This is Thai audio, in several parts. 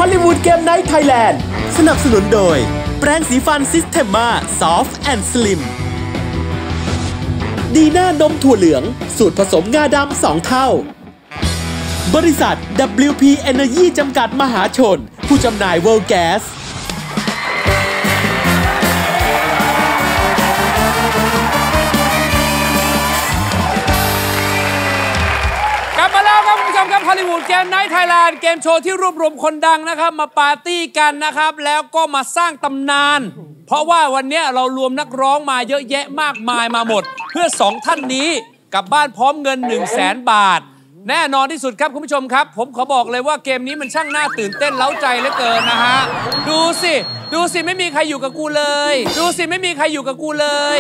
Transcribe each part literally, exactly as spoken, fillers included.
อลลีวูดเกมไนท์ไทยแลนด์สนับสนุนโดยแปรงสีฟันซิสเทมมาซอฟต์แอนด์สลิมดีน่านมถั่วเหลืองสูตรผสมงาดำสองเท่าบริษัท ดับเบิลยู พี Energy จำกัดมหาชนผู้จำหน่าย World Gas กลับมาแล้วครับคุณผู้ชมครับฮอลลีวูดเกมไนท์ไทยแลนด์เกมโชว์ที่รวบรวมคนดังนะครับมาปาร์ตี้กันนะครับแล้วก็มาสร้างตำนานเพราะว่าวันนี้เรารวมนักร้องมาเยอะแยะมากมายมาหมดเพื่อสองท่านนี้กลับบ้านพร้อมเงิน หนึ่งแสน บาทแน่นอนที่สุดครับคุณผู้ชมครับผมขอบอกเลยว่าเกมนี้มันช่างน่าตื่นเต้นเล้าใจเหลือเกินนะฮะดูสิดูสิไม่มีใครอยู่กับกูเลยดูสิไม่มีใครอยู่กับกูเลย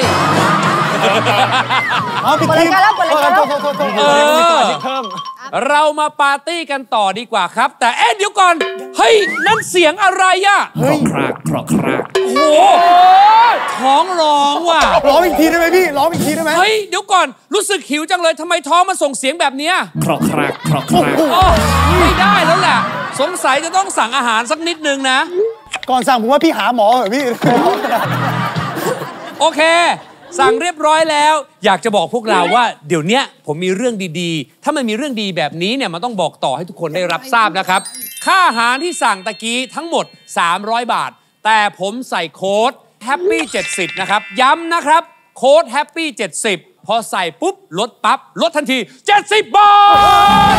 เอาไปกินเออเรามาปาร์ตี้กันต่อดีกว่าครับแต่เอ๊ะเดี๋ยวก่อนเฮ้ยนั่นเสียงอะไรอะครอกครากครอกครากโอ้โหท้องร้องว่ะร้องอีกทีได้ไหมพี่ร้องอีกทีได้ไหมเฮ้ยเดี๋ยวก่อนรู้สึกหิวจังเลยทำไมท้องมันส่งเสียงแบบนี้ครอกครากครอกครากไม่ได้แล้วแหละสงสัยจะต้องสั่งอาหารสักนิดนึงนะก่อนสั่งผมว่าพี่หาหมอเหรอพี่โอเคสั่งเรียบร้อยแล้วอยากจะบอกพวกเราว่าเดี๋ยวนี้ผมมีเรื่องดีๆถ้ามันมีเรื่องดีแบบนี้เนี่ยมันต้องบอกต่อให้ทุกคนได้รับทราบนะครับค่าอาหารที่สั่งตะกี้ทั้งหมดสามร้อยบาทแต่ผมใส่โค้ด แฮปปี้ เจ็ดสิบ นะครับย้ำนะครับโค้ด แฮปปี้ เจ็ดสิบ พอใส่ปุ๊บลดปั๊บลดทันทีเจ็ดสิบบาท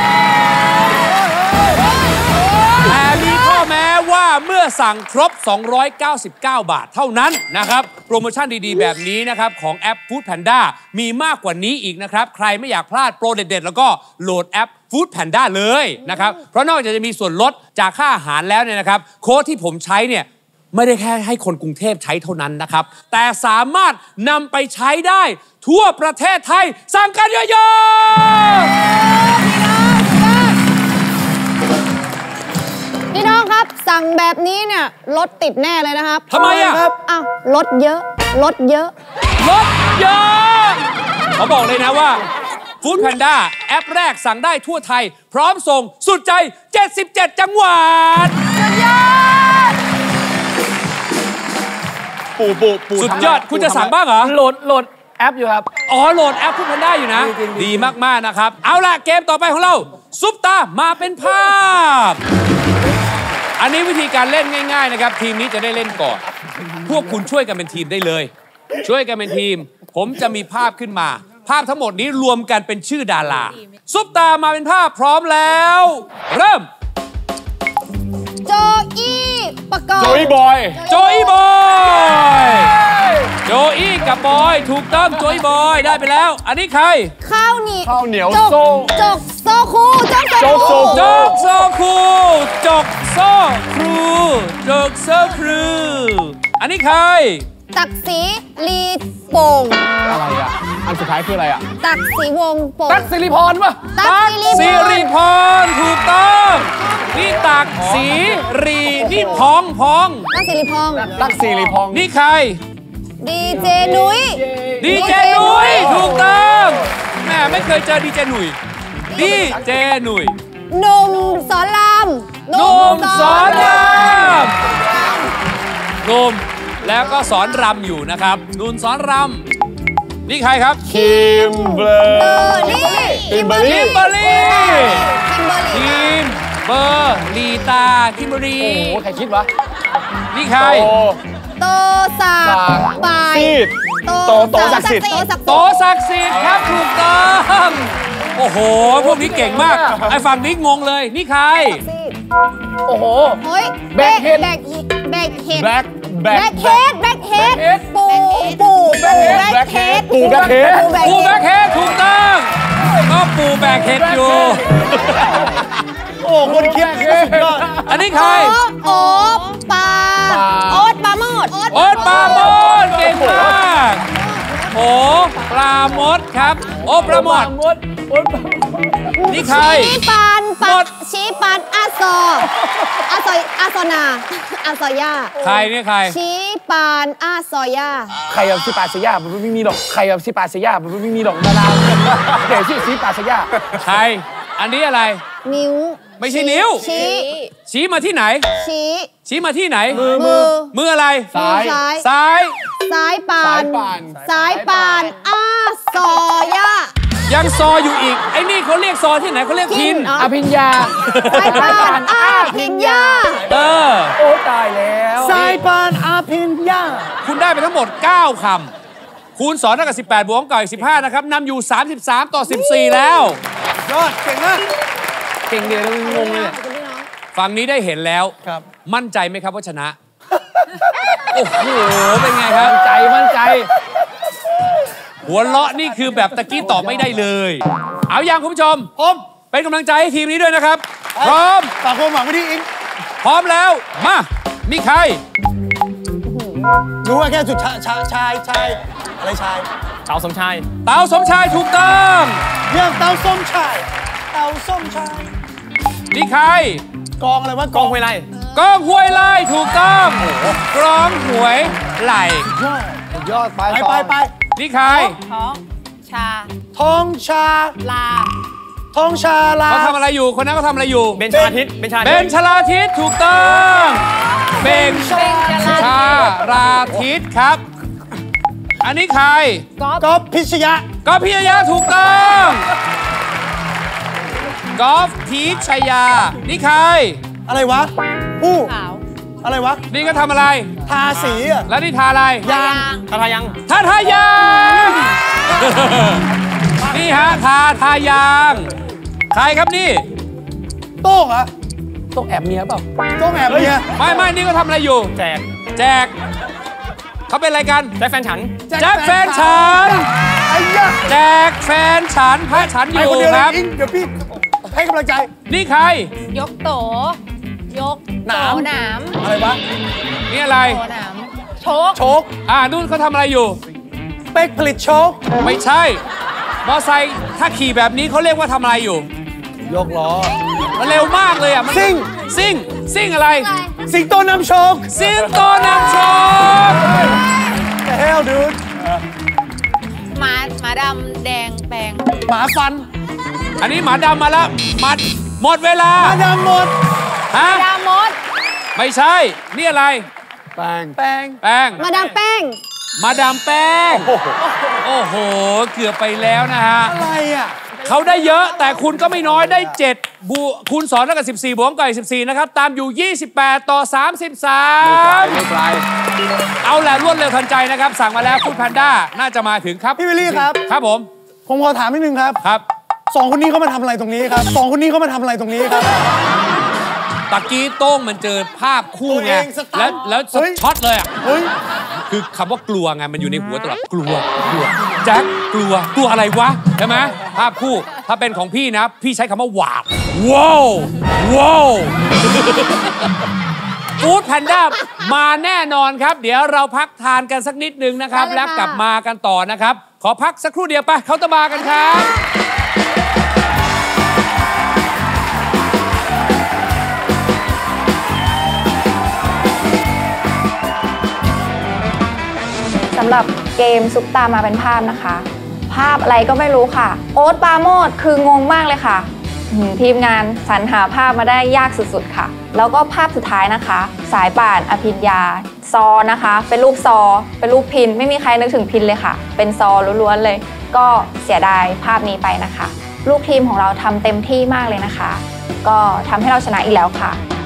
แต่มีข้อแม้ว่าเมื่อสั่งครบสองร้อยเก้าสิบเก้าบาทเท่านั้นนะครับโปรโมชั่นดีๆแบบนี้นะครับของแอป Food Panda มีมากกว่านี้อีกนะครับใครไม่อยากพลาดโปรเด็ดๆแล้วก็โหลดแอป Food Panda เลยนะครับเพราะนอกจากจะมีส่วนลดจากค่าอาหารแล้วเนี่ยนะครับโค้ดที่ผมใช้เนี่ยไม่ได้แค่ให้คนกรุงเทพใช้เท่านั้นนะครับแต่สามารถนำไปใช้ได้ทั่วประเทศไทยสั่งกันเยอะๆพี่น้องครับสั่งแบบนี้เนี่ยรถติดแน่เลยนะครับทำไมอ่ะอ้าวรถเยอะรถเยอะรถเยอะเขาบอกเลยนะว่า Food Panda แอปแรกสั่งได้ทั่วไทยพร้อมส่งสุดใจเจ็ดสิบเจ็ดจังหวัดปู่ปู่ปู่สุดยอดคุณจะสั่งบ้างเหรอโหลดโหลดแอปอยู่ครับอ๋อโหลดแอปFood Pandaอยู่นะดีมากๆนะครับเอาล่ะเกมต่อไปของเราซุปตามาเป็นภาพอันนี้วิธีการเล่นง่ายๆนะครับทีมนี้จะได้เล่นก่อนพวกคุณช่วยกันเป็นทีมได้เลยช่วยกันเป็นทีมผมจะมีภาพขึ้นมาภาพทั้งหมดนี้รวมกันเป็นชื่อดาราซุปตามาเป็นภาพพร้อมแล้วเริ่มโจอี้ปกรณ์โจอี้บอยโจอี้บอยโจอี้กับบอยถูกต้องโจอี้บอยได้ไปแล้วอันนี้ใครข้าวเหนียวข้าวเหนียวโซจกโซคูจกโซจกโซคูจกโซครูจกโซครูอันนี้ใครตักสีลีโป่งอะไรอ่ะอันสุดท้ายคืออะไรอ่ะตักสีวงโป่งตักสิริพรป่ะตักสิริพรถูกต้องนี่ตักสีรีนี่พองพองตักสิริพงตักสิริพงนี่ใครดีเจนุ้ยดีเจนุ้ยถูกต้องแม่ไม่เคยเจอดีเจนุ้ยดีเจนุ้ยหนุ่มสอนรามหนุ่มสอนรามหนุ่มแล้วก็สอนรำอยู่นะครับหนุ่มสอนรำนี่ใครครับคิมเบอร์รี่คิมเบอร์รี่คิมเบอร์รี่คิมเบอร์ลีตาคิมเบอร์รี่โอ้โหใครคิดวะนี่ใครโตศักดิ์ปายโตโตศักดิ์สิทธิ์โตศักดิ์สิทธิ์ครับถูกต้องโอ้โหพวกนี้เก่งมากไอ้ฝั่งนี้งงเลยนี่ใครโอ้โหเฮ้ยแบกเฮดแบกแบกเฮดแบกแบกเฮดแบกเฮดปูปูแบกเฮดปูแบกเฮดปูแบกเฮดถูกต้องก็ปูแบกเฮดอยู่โอ้คนคิดอันนี้ใครโอ๊ตปาโอ๊ตปาโมดโอ๊ตปาโมดเก่งมากโอ้ปลาโมดครับโอ้ปลาโมดนี่ใครชี้ปานปัดชี้ปานอาซออาซอยอาซอนาอาซอย่าใครเนี่ยใครชี้ปานอาซอย่าใครแบบชี้ปานเสียมันไม่มีหรอกใครแบบชี้ปานเสียมันไม่มีหรอกดาราเดี๋ยวชี้ชี้ปานเสียใครอันนี้อะไรนิ้วไม่ใช่นิ้วชี้ชี้มาที่ไหนชี้ชี้มาที่ไหนมือมือมืออะไรซ้ายซ้ายซ้ายปานซ้ายปานอาซอยะยังซออยู่อีกไอ้นี่เขาเรียกซอที่ไหนเขาเรียกพินอภิญญาซ้ายปานอาภิญญาเออโอ้ตายแล้วซ้ายปานอาภิญญาคุณได้ไปทั้งหมดเก้าคำคูณสองเท่ากับสิบแปดบวกเก่าอีกสิบห้านะครับนำอยู่สามสิบสามต่อสิบสี่แล้วยอดเก่งมากเก่งเดียวงงเลยฝั่งนี้ได้เห็นแล้วมั่นใจไหมครับว่าชนะโอ้โหเป็นไงครับมั่นใจมั่นใจหัวเราะนี่คือแบบตะกี้ตอบไม่ได้เลยเอาอย่างคุณผู้ชมผมเป็นกำลังใจให้ทีมนี้ด้วยนะครับพร้อมฝากความหวังไว้ที่อิงพร้อมแล้วมามีใครรู้ว่าแค่จุดชายชายชายชายอะไรชายเต๋าสมชายเต๋าสมชายถูกต้องเรื่องเต๋าสมชายเต๋าสมชายนี่ใครกองอะไรวะกองห้วยไร่กองห้วยไร่ถูกต้องกรองหวยไหลยอดไปไปไปนี่ใครท้องชาท้องชาลาท้องชาลาเขาทำอะไรอยู่คนนั้นเขาทำอะไรอยู่เบนชลาทิศเบนชลาเบนชลาทิศถูกต้องเบนชาลาทิศครับอันนี้ใครก๊อฟพิชยะก๊อฟพิชยะถูกต้องก๊อฟพิชยานี่ใครอะไรวะผู้อะไรวะนี่ก็ทำอะไรทาสีอะแล้วนี่ทาอะไรยางทาทายังทาทายางนี่ฮะทาทายางใครครับนี่โต้งอะโต้งแอบเมียเปล่าโต้งแอบเมียไม่ไม่นี่ก็ทำอะไรอยู่แจกแจกเขาเป็นอะไรกันแจ็คแฟนฉันแจ็คแฟนฉันแจกแฟนฉันพระฉันอยู่ครับเดี๋ยวพี่ให้กำลังใจนี่ใครยกโตยกหนามหนามอะไรวะนี่อะไรหนามโชกโชกอ่านู่นเขาทำอะไรอยู่เป๊กผลิตโชกไม่ใช่มอไซค์ถ้าขี่แบบนี้เขาเรียกว่าทำอะไรอยู่ยกล้อมันเร็วมากเลยอ่ะซิ่งซิ่งซิ่งอะไรสิงโตนำโชคสิงโตนำโชค The hell dude หมาหมาดำแดงแปลงหมาฟันอันนี้หมาดำมาแล้วหมาหมดเวลาหมาดำหมดฮะหมาดำหมดไม่ใช่นี่อะไรแป้งแป้งแป้งมาดามแป้งมาดามแป้งโอ้โหเกือบไปแล้วนะฮะอะไรอ่ะเขาได้เยอะแต่คุณก็ไม่น้อยได้เจ็ดบูคูณสองเท่ากับสิบสี่บวกกับสิบสี่นะครับตามอยู่ยี่สิบแปดต่อสามสิบสามไม่ไกลเอาแหละรวดเร็วทันใจนะครับสั่งมาแล้วฟู้ดแพนด้าน่าจะมาถึงครับพี่วิลลี่ครับครับผมผมขอถามนิดนึงครับครับสองคนนี้เขามาทำอะไรตรงนี้ครับสองคนนี้เขามาทำอะไรตรงนี้ครับตะกี้โต้งมันเจอภาพคู่ไงแล้วแล้วช็อตเลยอ่ะคือคำว่ากลัวไงมันอยู่ในหัวตลอดกลัวกลัวแจ็คกลัวกลัวอะไรวะใช่ไหมภาพคู่ถ้าเป็นของพี่นะพี่ใช้คำว่าหวาดว้าวว้าวฟู้ดแพนด้ามาแน่นอนครับเดี๋ยวเราพักทานกันสักนิดนึงนะครับแล้วกลับมากันต่อนะครับขอพักสักครู่เดียวไปเขาน์เตอร์บาร์กันครับสำหรับเกมซุปตามาเป็นภาพนะคะภาพอะไรก็ไม่รู้ค่ะโอ๊ตปราโมทคืองงมากเลยค่ะทีมงานสรรหาภาพมาได้ยากสุดๆค่ะแล้วก็ภาพสุดท้ายนะคะสายป่านอภิญญาซอนะคะเป็นรูปซอเป็นรูปพินไม่มีใครนึกถึงพินเลยค่ะเป็นซอล้วนๆเลยก็เสียดายภาพนี้ไปนะคะลูกทีมของเราทำเต็มที่มากเลยนะคะก็ทำให้เราชนะอีกแล้วค่ะ